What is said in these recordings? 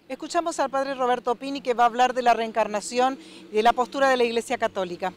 Escuchamos al padre Roberto Pini, que va a hablar de la reencarnación y de la postura de la Iglesia Católica.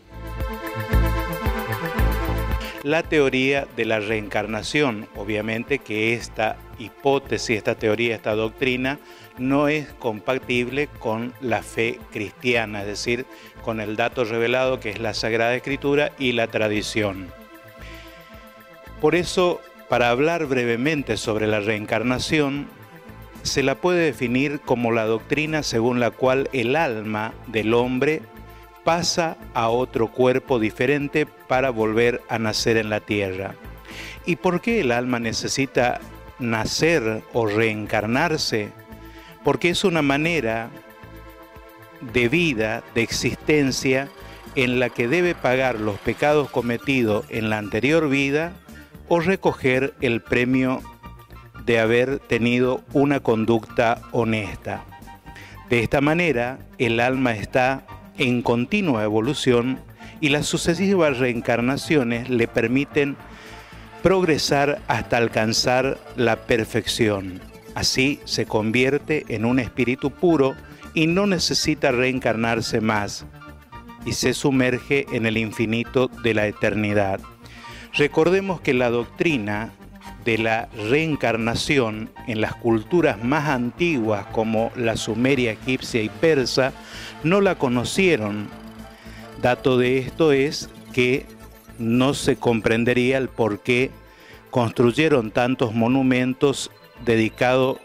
La teoría de la reencarnación, obviamente que esta hipótesis, esta teoría, esta doctrina no es compatible con la fe cristiana, es decir, con el dato revelado que es la Sagrada Escritura y la tradición. Por eso, para hablar brevemente sobre la reencarnación, se la puede definir como la doctrina según la cual el alma del hombre pasa a otro cuerpo diferente para volver a nacer en la tierra. ¿Y por qué el alma necesita nacer o reencarnarse? Porque es una manera de vida, de existencia, en la que debe pagar los pecados cometidos en la anterior vida o recoger el premio de haber tenido una conducta honesta. De esta manera, el alma está en continua evolución y las sucesivas reencarnaciones le permiten progresar hasta alcanzar la perfección. Así se convierte en un espíritu puro y no necesita reencarnarse más y se sumerge en el infinito de la eternidad. Recordemos que la doctrina de la reencarnación en las culturas más antiguas como la sumeria, egipcia y persa no la conocieron. Dato de esto es que no se comprendería el por qué construyeron tantos monumentos dedicados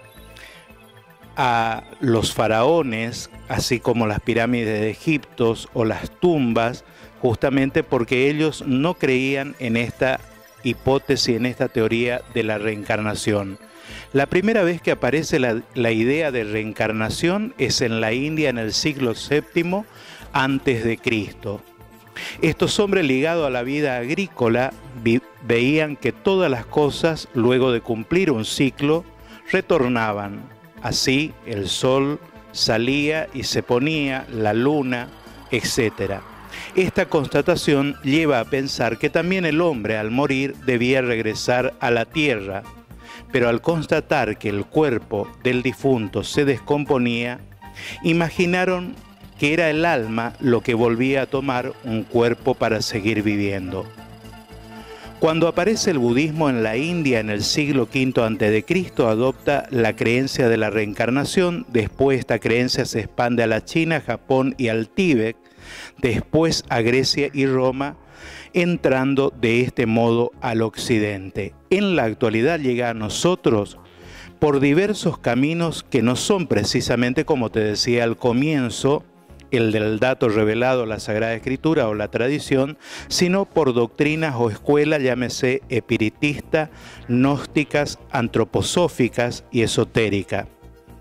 a los faraones, así como las pirámides de Egipto o las tumbas, justamente porque ellos no creían en esta hipótesis, en esta teoría de la reencarnación. La primera vez que aparece la idea de reencarnación es en la India en el siglo VII antes de Cristo. Estos hombres ligados a la vida agrícola veían que todas las cosas, luego de cumplir un ciclo, retornaban. Así el sol salía y se ponía, la luna, etc. Esta constatación lleva a pensar que también el hombre al morir debía regresar a la tierra, pero al constatar que el cuerpo del difunto se descomponía, imaginaron que era el alma lo que volvía a tomar un cuerpo para seguir viviendo. Cuando aparece el budismo en la India en el siglo V a.C., adopta la creencia de la reencarnación. Después esta creencia se expande a la China, Japón y al Tíbet, después a Grecia y Roma, entrando de este modo al occidente. En la actualidad llega a nosotros por diversos caminos que no son precisamente, como te decía al comienzo, el del dato revelado, la Sagrada Escritura o la tradición, sino por doctrinas o escuelas, llámese espiritista, gnósticas, antroposóficas y esotérica.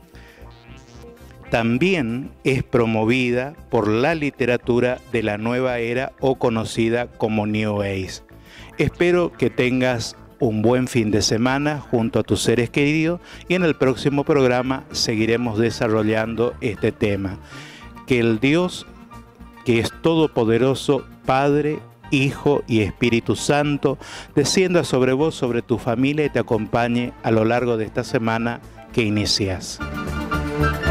También es promovida por la literatura de la nueva era o conocida como New Age. Espero que tengas un buen fin de semana junto a tus seres queridos y en el próximo programa seguiremos desarrollando este tema. Que el Dios, que es todopoderoso, Padre, Hijo y Espíritu Santo, descienda sobre vos, sobre tu familia y te acompañe a lo largo de esta semana que inicias.